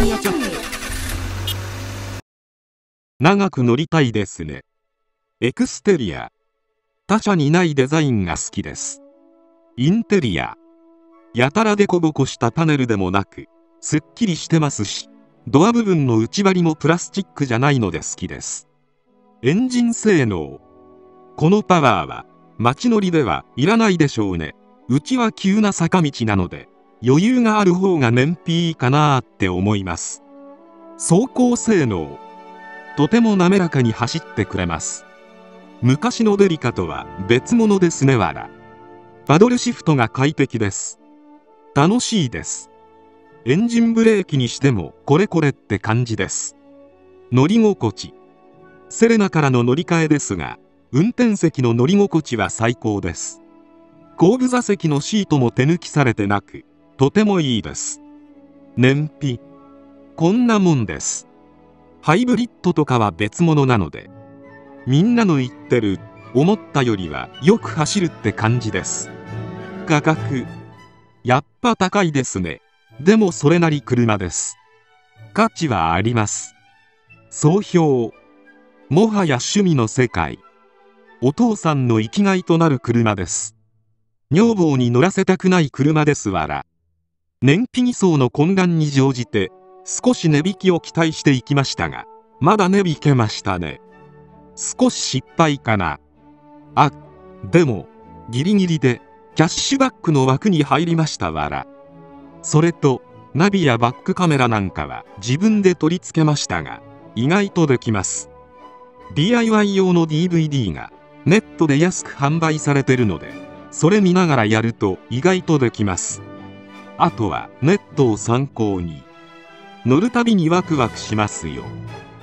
ミヤチャンネル。 長く乗りたいですね。エクステリア。他社にないデザインが好きです。インテリア。やたらデコボコしたパネルでもなく、すっきりしてますし、ドア部分の内張りもプラスチックじゃないので好きです。エンジン性能。このパワーは、街乗りではいらないでしょうね。うちは急な坂道なので、余裕がある方が燃費いいかなーって思います。走行性能。とても滑らかに走ってくれます。昔のデリカとは別物ですねわら。パドルシフトが快適です。楽しいです。エンジンブレーキにしてもこれこれって感じです。乗り心地。セレナからの乗り換えですが、運転席の乗り心地は最高です。後部座席のシートも手抜きされてなく、とてもいいです。燃費。こんなもんです。ハイブリッドとかは別物なので、みんなの言ってる思ったよりはよく走るって感じです。価格。やっぱ高いですね。でもそれなり車です。価値はあります。総評。もはや趣味の世界。お父さんの生きがいとなる車です。女房に乗らせたくない車ですわら。燃費偽装の混乱に乗じて少し値引きを期待していきましたが、まだ値引けましたね。少し失敗かな。あ、でもギリギリでキャッシュバックの枠に入りましたわら。それとナビやバックカメラなんかは自分で取り付けましたが、意外とできます。 DIY 用の DVD がネットで安く販売されてるので、それ見ながらやると意外とできます。あとはネットを参考に。乗るたびにワクワクしますよ。